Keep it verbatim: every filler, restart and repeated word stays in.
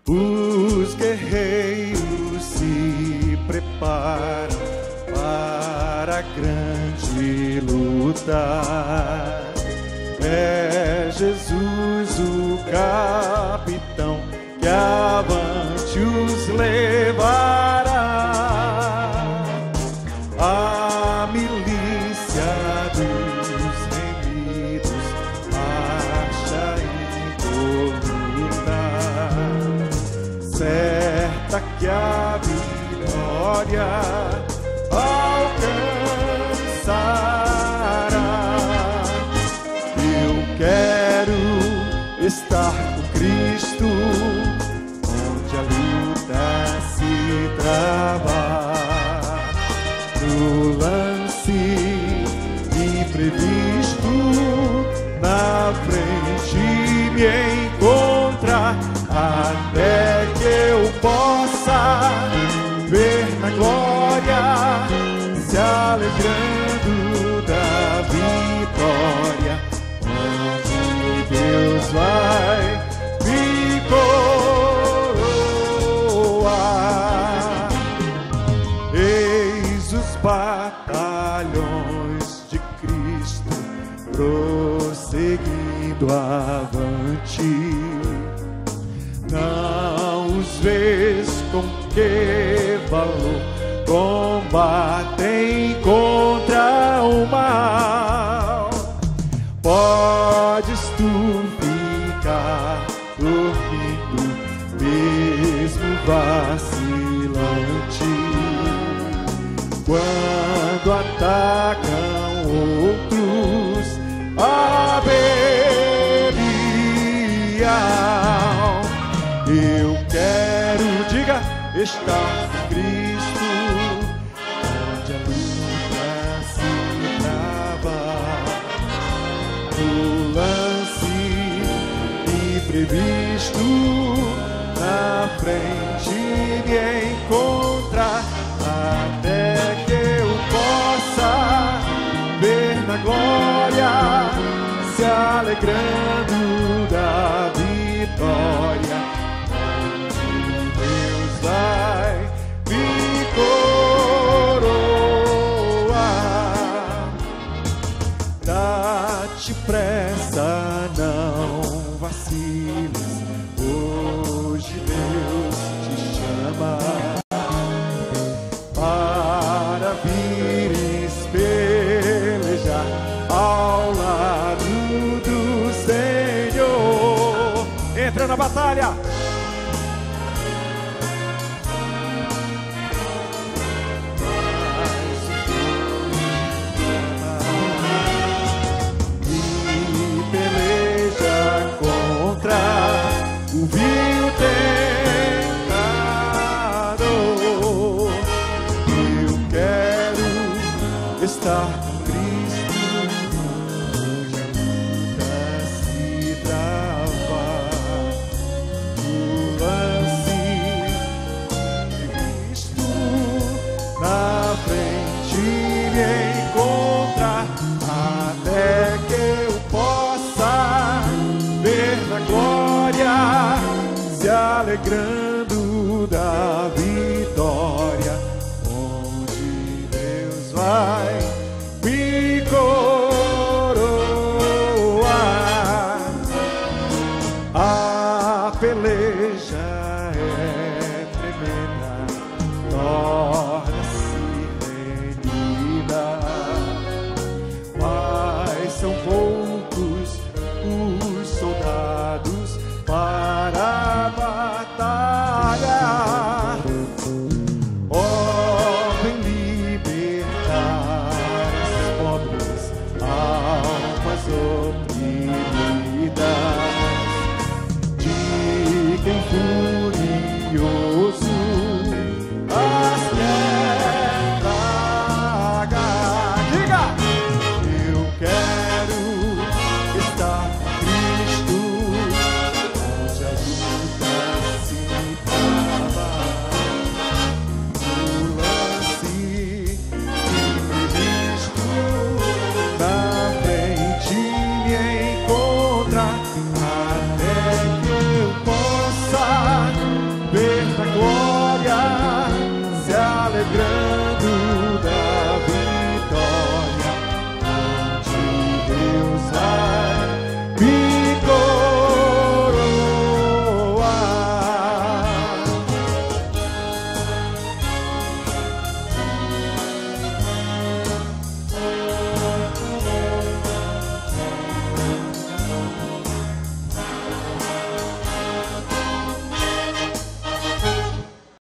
Os guerreiros se preparam para a grande luta. É Jesus o capitão que avante os levará. A milícia dos remidos marcha involuta, certa que a vitória alcançará. Eu quero estar com Cristo, onde a luta se trava. No lance imprevisto, na frente me encontra, até que eu possa ver na glória, se alegrando da vitória, onde Deus vai me coroar. Eis os batalhões de Cristo prosseguindo avante. Não os vês com que valor combatem contra o mal. Podes tu ficar dormindo, mesmo vacilante, quando atacam outros a Belial. Eu quero, diga, estar com Cristo, onde a luta se trava. No lance imprevisto, na frente me encontra, até que eu possa ver na glória, se alegrando da vitória, onde Deus vai me coroar. Dá-te pressa, não vaciles, hoje Deus te chama para vires pelejar ao lado do Senhor. Entra na batalha. E peleja contra o vil tentador. Eu quero estar com Cristo, onde a luta se trava. No lance de Cristo, na frente me encontra, até que eu possa ver na glória, se alegrando da vitória, onde Deus vai me coroar. A peleja é tremenda, torna-se renhida, mas são poucos os soldados para a batalha. Oh, vem libertar os pobres, almas oprimidas, de quem furioso